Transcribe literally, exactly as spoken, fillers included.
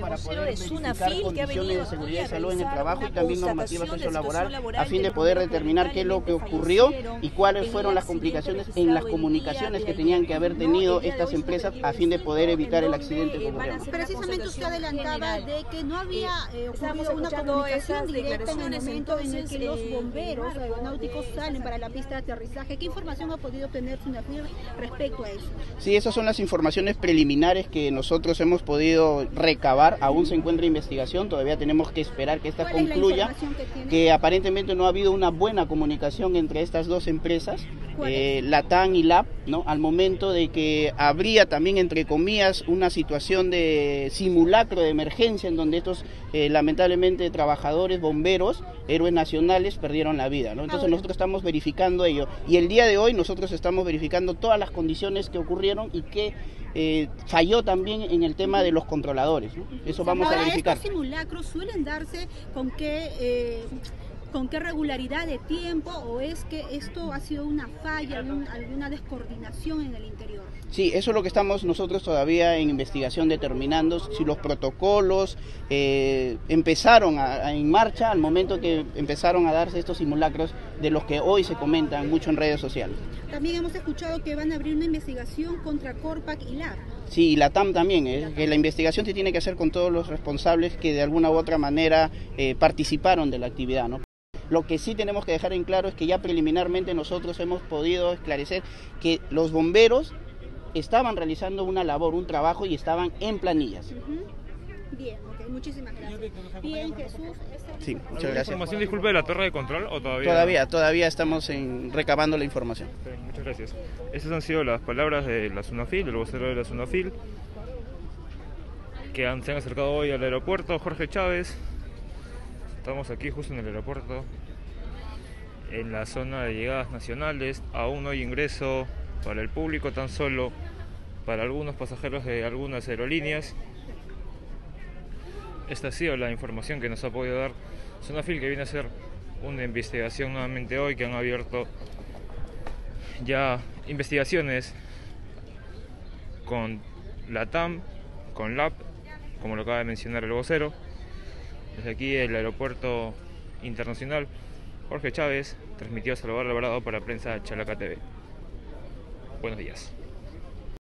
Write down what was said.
para poder verificar condiciones de seguridad y salud en el trabajo y también normativa sociolaboral a fin de poder determinar qué es lo que ocurrió y cuáles fueron las complicaciones en las comunicaciones que tenían que haber tenido estas empresas a fin de poder evitar el accidente que ocurrió. Precisamente usted adelantaba de que no había eh, ocurrido una comunicación directa en el momento en el que los bomberos aeronáuticos salen para la pista de aterrizaje. ¿Qué información ha podido obtener SUNAFIL respecto a eso? Sí, esas son las informaciones preliminares que nosotros hemos podido recabar. Aún se encuentra investigación, todavía tenemos que esperar que esta concluya, que, que aparentemente no ha habido una buena comunicación entre estas dos empresas, eh, LATAM y LAP, ¿no? Al momento de que habría también, entre comillas, una situación de simulacro de emergencia en donde estos eh, lamentablemente trabajadores, bomberos, héroes nacionales perdieron la vida, ¿no? Entonces nosotros estamos verificando ello y el día de hoy nosotros estamos verificando todas las condiciones que ocurrieron y que eh, falló también en el tema de los controladores, ¿no? Eso vamos Ahora, a verificar. ¿estos simulacros suelen darse con qué, eh, con qué regularidad de tiempo o es que esto ha sido una falla, algún, alguna descoordinación en el interior? Sí, eso es lo que estamos nosotros todavía en investigación determinando, si los protocolos eh, empezaron a, a, en marcha al momento que empezaron a darse estos simulacros de los que hoy se comentan mucho en redes sociales. También hemos escuchado que van a abrir una investigación contra Corpac y LAP. Sí, y LATAM también, ¿eh? que la investigación se tiene que hacer con todos los responsables que de alguna u otra manera eh, participaron de la actividad, ¿no? Lo que sí tenemos que dejar en claro es que ya preliminarmente nosotros hemos podido esclarecer que los bomberos estaban realizando una labor, un trabajo y estaban en planillas. Uh-huh. Bien, ok, muchísimas gracias. Bien, Jesús. Sí, muchas gracias. ¿Información, disculpe, de la torre de control o todavía? Todavía, todavía estamos en, recabando la información. Sí, muchas gracias. Esas han sido las palabras de la SUNAFIL, del vocero de la SUNAFIL, que han, se han acercado hoy al aeropuerto Jorge Chávez. Estamos aquí justo en el aeropuerto, en la zona de llegadas nacionales. Aún no hay ingreso para el público, tan solo para algunos pasajeros de algunas aerolíneas. Esta ha sido la información que nos ha podido dar SUNAFIL, que viene a hacer una investigación nuevamente hoy, que han abierto ya investigaciones con LATAM, con LAP, como lo acaba de mencionar el vocero. Desde aquí el aeropuerto internacional Jorge Chávez transmitió a Salvador Alvarado para Prensa Chalaca T V. Buenos días.